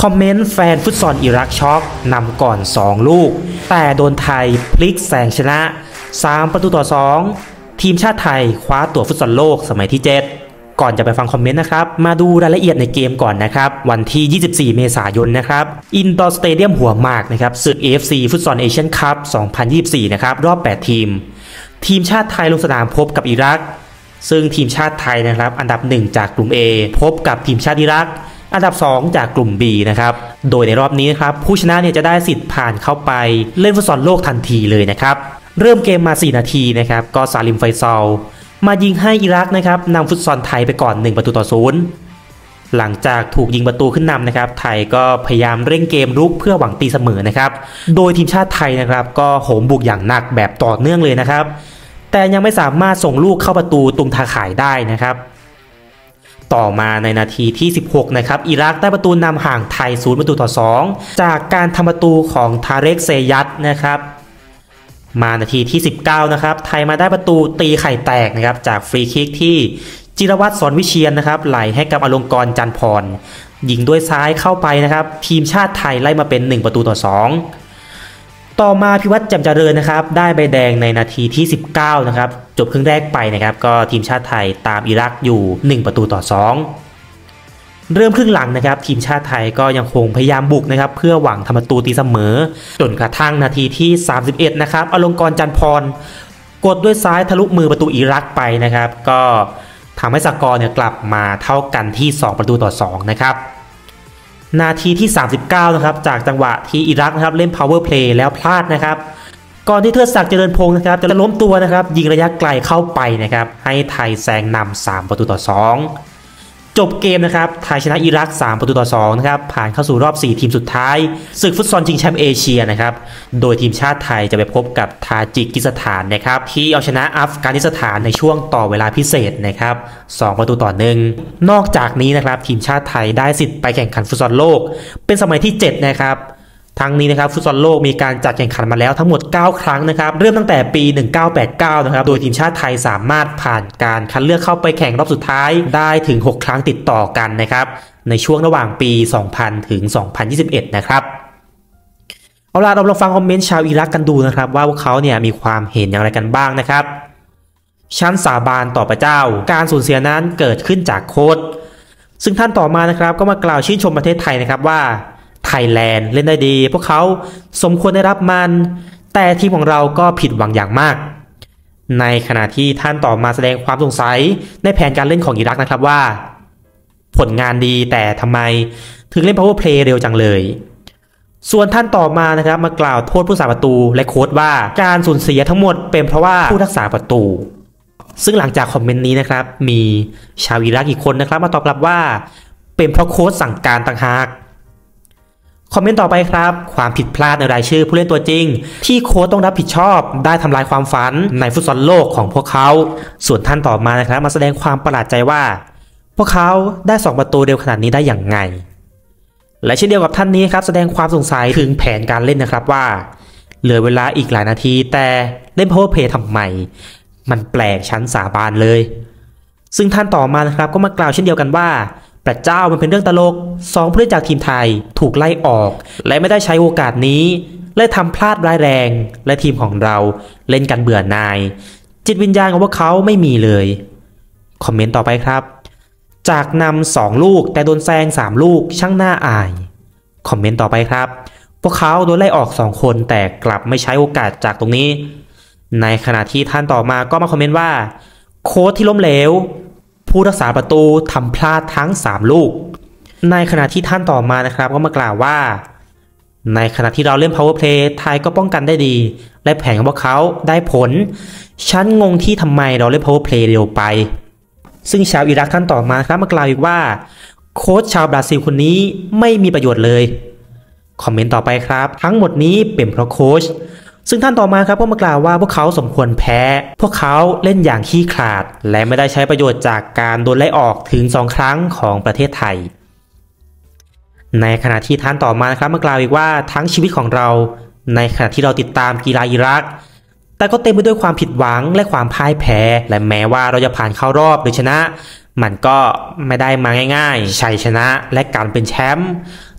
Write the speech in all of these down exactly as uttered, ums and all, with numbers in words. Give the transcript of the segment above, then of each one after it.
คอมเมนต์แฟนฟุตซอลอิรักช็อกนำก่อนสองลูกแต่โดนไทยพลิกแซงชนะสามประตูต่อสองทีมชาติไทยคว้าตั๋วฟุตซอลโลกสมัยที่เจ็ดก่อนจะไปฟังคอมเมนต์นะครับมาดูรายละเอียดในเกมก่อนนะครับวันที่ยี่สิบสี่เมษายนนะครับอินดอร์สเตเดียมหัวหมากนะครับศึก เอ เอฟ ซี ฟุตซอลเอเชียนคัพสองพันยี่สิบสี่นะครับรอบแปดทีมทีมชาติไทยลงสนามพบกับอิรักซึ่งทีมชาติไทยนะครับอันดับหนึ่งจากกลุ่ม A พบกับทีมชาติอิรักอันดับสองจากกลุ่ม B นะครับโดยในรอบนี้นะครับผู้ชนะเนี่ยจะได้สิทธิ์ผ่านเข้าไปเล่นฟุตซอลโลกทันทีเลยนะครับเริ่มเกมมาสี่นาทีนะครับก็ซาลิมไฟซอลมายิงให้อิรักนะครับนำฟุตซอลไทยไปก่อนหนึ่งประตูต่อศูนย์หลังจากถูกยิงประตูขึ้นนำนะครับไทยก็พยายามเร่งเกมรุกเพื่อหวังตีเสมอนะครับโดยทีมชาติไทยนะครับก็โหมบุกอย่างหนักแบบต่อเนื่องเลยนะครับแต่ยังไม่สามารถส่งลูกเข้าประตูตรงทาข่ายได้นะครับต่อมาในนาทีที่สิบหกนะครับอิรักได้ประตูนำห่างไทยศูนย์ประตูต่อสองจากการทำประตูของทาเรกเซยัตนะครับมานาทีที่สิบเก้านะครับไทยมาได้ประตูตีไข่แตกนะครับจากฟรีคิกที่จิรวัตรสอนวิเชียนนะครับไหลให้กับอลงกรณ์จันทร์พรยิงด้วยซ้ายเข้าไปนะครับทีมชาติไทยไล่มาเป็นหนึ่งประตูต่อสองต่อมาพิวัตรแจ่มเจริญนะครับได้ใบแดงในนาทีที่สิบเก้านะครับจบครึ่งแรกไปนะครับก็ทีมชาติไทยตามอิรักอยู่หนึ่งประตูต่อสองเริ่มครึ่งหลังนะครับทีมชาติไทยก็ยังคงพยายามบุกนะครับเพื่อหวังทำประตูตีเสมอจนกระทั่งนาทีที่สามสิบเอ็ดนะครับอลงกรณ์จันทร์พรกดด้วยซ้ายทะลุมือประตูอิรักไปนะครับก็ทำให้สกอร์เนี่ยกลับมาเท่ากันที่สองประตูต่อสองนะครับนาทีที่สามสิบเก้านะครับจากจังหวะที่อิรักนะครับเล่น power play แล้วพลาดนะครับก่อนที่เทิดศักดิ์เจริญพงศ์นะครับจะล้มตัวนะครับยิงระยะไกลเข้าไปนะครับให้ไทยแซงนำสามประตูต่อสองจบเกมนะครับไทยชนะอิรักสามประตูต่อสองนะครับผ่านเข้าสู่รอบสี่ทีมสุดท้ายศึกฟุตซอลชิงแชมป์เอเชียนะครับโดยทีมชาติไทยจะไปพบกับทาจิกิสถานนะครับที่เอาชนะอัฟกานิสถานในช่วงต่อเวลาพิเศษนะครับสองประตูต่อหนึ่งนอกจากนี้นะครับทีมชาติไทยได้สิทธิ์ไปแข่งขันฟุตซอลโลกเป็นสมัยที่เจ็ดนะครับทั้งนี้นะครับฟุตซอลโลกมีการจัดแข่งขันมาแล้วทั้งหมดเก้าครั้งนะครับเริ่มตั้งแต่ปีหนึ่งพันเก้าร้อยแปดสิบเก้านะครับโดยทีมชาติไทยสามารถผ่านการคัดเลือกเข้าไปแข่งรอบสุดท้ายได้ถึงหกครั้งติดต่อกันนะครับในช่วงระหว่างปีสองพันถึงสองพันยี่สิบเอ็ดนะครับเอาล่ะเราลองฟังคอมเมนต์ชาวอิรักกันดูนะครับว่าพวกเขาเนี่ยมีความเห็นอย่างไรกันบ้างนะครับชั้นสาบานต่อพระเจ้าการสูญเสียนั้นเกิดขึ้นจากโค้ชซึ่งท่านต่อมานะครับก็มากล่าวชื่นชมประเทศไทยนะครับว่าไทยแลนด์เล่นได้ดีพวกเขาสมควรได้รับมันแต่ทีมของเราก็ผิดหวังอย่างมากในขณะที่ท่านต่อมาแสดงความสงสัยในแผนการเล่นของอิรักนะครับว่าผลงานดีแต่ทำไมถึงเล่น power play เร็วจังเลยส่วนท่านต่อมานะครับมากล่าวโทษผู้รักษาประตูและโค้ชว่าการสูญเสียทั้งหมดเป็นเพราะว่าผู้รักษาประตูซึ่งหลังจากคอมเมนต์นี้นะครับมีชาวอิรักอีกคนนะครับมาตอบกลับว่าเป็นเพราะโค้ชสั่งการต่างหากคอมเมนต์ต่อไปครับความผิดพลาดในรายชื่อผู้เล่นตัวจริงที่โค้ชต้องรับผิดชอบได้ทำลายความฝันในฟุตซอลโลกของพวกเขาส่วนท่านต่อมานะครับมาแสดงความประหลาดใจว่าพวกเขาได้สองประตูเร็วขนาดนี้ได้อย่างไงและเช่นเดียวกับท่านนี้ครับแสดงความสงสัยถึงแผนการเล่นนะครับว่าเหลือเวลาอีกหลายนาทีแต่เล่น power play ทำไมมันแปลกชั้นสาบานเลยซึ่งท่านต่อมานะครับก็มากล่าวเช่นเดียวกันว่าพระเจ้ามันเป็นเรื่องตลกสองผู้เล่นจากทีมไทยถูกไล่ออกและไม่ได้ใช้โอกาสนี้และทำพลาดร้ายแรงและทีมของเราเล่นกันเบื่อหน่ายจิตวิญญาณของพวกเขาไม่มีเลยคอมเมนต์ต่อไปครับจากนำสองลูกแต่โดนแซงสามลูกช่างน่าอายคอมเมนต์ต่อไปครับพวกเขาโดนไล่ออกสองคนแต่กลับไม่ใช้โอกาสจากตรงนี้ในขณะที่ท่านต่อมาก็มาคอมเมนต์ว่าโค้ชที่ล้มเหลวผู้รักษาประตูทำพลาดทั้งสามลูกในขณะที่ท่านต่อมานะครับก็มากล่าวว่าในขณะที่เราเล่น power play ไทยก็ป้องกันได้ดีและแผนของพวกเขาได้ผลฉันงงที่ทำไมเราเล่น power play เร็วไปซึ่งชาวอิรักท่านต่อมาครับมากล่าวอีกว่าโค้ชชาวบราซิลคนนี้ไม่มีประโยชน์เลยคอมเมนต์ต่อไปครับทั้งหมดนี้เป็นเพราะโค้ชซึ่งท่านต่อมาครับก็มากล่าวว่าพวกเขาสมควรแพ้พวกเขาเล่นอย่างขี้ขลาดและไม่ได้ใช้ประโยชน์จากการโดนไล่ออกถึงสองครั้งของประเทศไทยในขณะที่ท่านต่อมาครับมากล่าวอีกว่าทั้งชีวิตของเราในขณะที่เราติดตามกีฬาอิรักแต่ก็เต็มไปด้วยความผิดหวังและความพ่ายแพ้และแม้ว่าเราจะผ่านเข้ารอบหรือชนะมันก็ไม่ได้มาง่ายๆชัยชนะและการเป็นแชมป์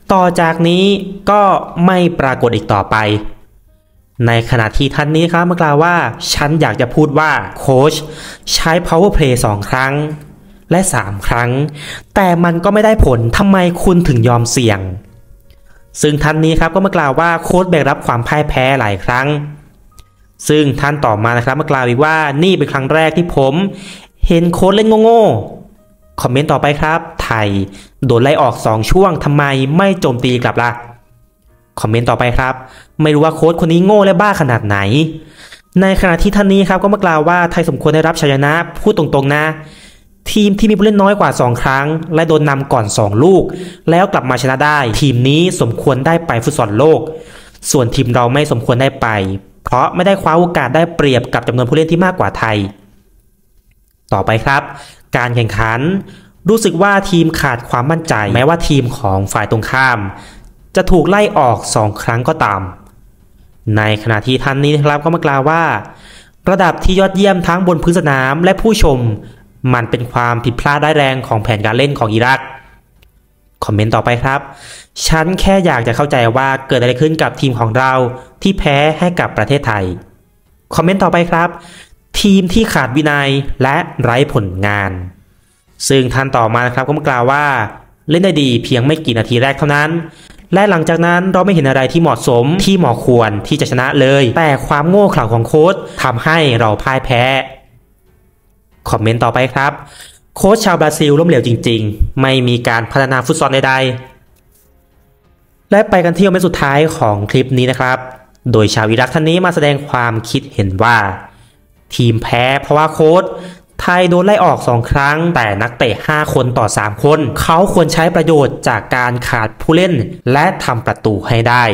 ต่อจากนี้ก็ไม่ปรากฏอีกต่อไปในขณะที่ท่านนี้ครับมากล่าวว่าฉันอยากจะพูดว่าโค้ชใช้ power play สองครั้งและสามครั้งแต่มันก็ไม่ได้ผลทำไมคุณถึงยอมเสี่ยงซึ่งท่านนี้ครับก็มากล่าวว่าโค้ชแบกรับความพ่ายแพ้หลายครั้งซึ่งท่านต่อมานะครับมากล่าวอีกว่านี่เป็นครั้งแรกที่ผมเห็นโค้ชเล่นโง่ๆคอมเมนต์ต่อไปครับไทยโดนไล่ออกสองช่วงทำไมไม่โจมตีกลับล่ะคอมเมนต์ต่อไปครับไม่รู้ว่าโค้ชคนนี้โง่และบ้าขนาดไหนในขณะที่ท่านนี้ครับก็มากล่าวว่าไทยสมควรได้รับชัยชนะพูดตรงๆนะทีมที่มีผู้เล่นน้อยกว่าสองครั้งและโดนนำก่อนสองลูกแล้วกลับมาชนะได้ทีมนี้สมควรได้ไปฟุตซอลโลกส่วนทีมเราไม่สมควรได้ไปเพราะไม่ได้คว้าโอกาสได้เปรียบกับจำนวนผู้เล่นที่มากกว่าไทยต่อไปครับการแข่งขันรู้สึกว่าทีมขาดความมั่นใจแม้ว่าทีมของฝ่ายตรงข้ามจะถูกไล่ออกสองครั้งก็ตามในขณะที่ท่านนี้นะครับก็มากล่าวว่าระดับที่ยอดเยี่ยมทั้งบนพื้นสนามและผู้ชมมันเป็นความผิดพลาดร้ายแรงของแผนการเล่นของอิรักคอมเมนต์ต่อไปครับฉันแค่อยากจะเข้าใจว่าเกิดอะไรขึ้นกับทีมของเราที่แพ้ให้กับประเทศไทยคอมเมนต์ต่อไปครับทีมที่ขาดวินัยและไร้ผลงานซึ่งท่านต่อมานะครับก็มากล่าวว่าเล่นได้ดีเพียงไม่กี่นาทีแรกเท่านั้นและหลังจากนั้นเราไม่เห็นอะไรที่เหมาะสมที่เหมาะควรที่จะชนะเลยแต่ความโง่เขลาของโค้ชทำให้เราพ่ายแพ้คอมเมนต์ต่อไปครับโค้ชชาวบราซิลล้มเหลวจริงๆไม่มีการพัฒนาฟุตซอลใดๆและไปกันที่คอมเมนต์สุดท้ายของคลิปนี้นะครับโดยชาวอิรักท่านนี้มาแสดงความคิดเห็นว่าทีมแพ้เพราะว่าโค้ชไทยโดนไล่ออกสองครั้งแต่นักเตะห้าคนต่อสามคนเขาควรใช้ประโยชน์จากการขาดผู้เล่นและทำประตูให้ได้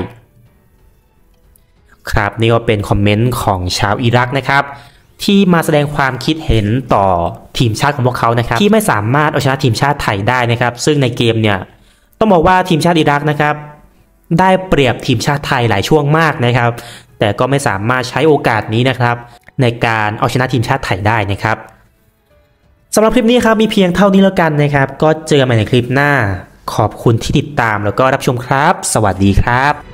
ครับนี่ก็เป็นคอมเมนต์ของชาวอิรักนะครับที่มาแสดงความคิดเห็นต่อทีมชาติของพวกเขานะครับที่ไม่สามารถเอาชนะทีมชาติไทยได้นะครับซึ่งในเกมเนี่ยต้องบอกว่าทีมชาติอิรักนะครับได้เปรียบทีมชาติไทยหลายช่วงมากนะครับแต่ก็ไม่สามารถใช้โอกาสนี้นะครับในการเอาชนะทีมชาติไทยได้นะครับสำหรับคลิปนี้ครับมีเพียงเท่านี้แล้วกันนะครับก็เจอกันใหม่ในคลิปหน้าขอบคุณที่ติดตามแล้วก็รับชมครับสวัสดีครับ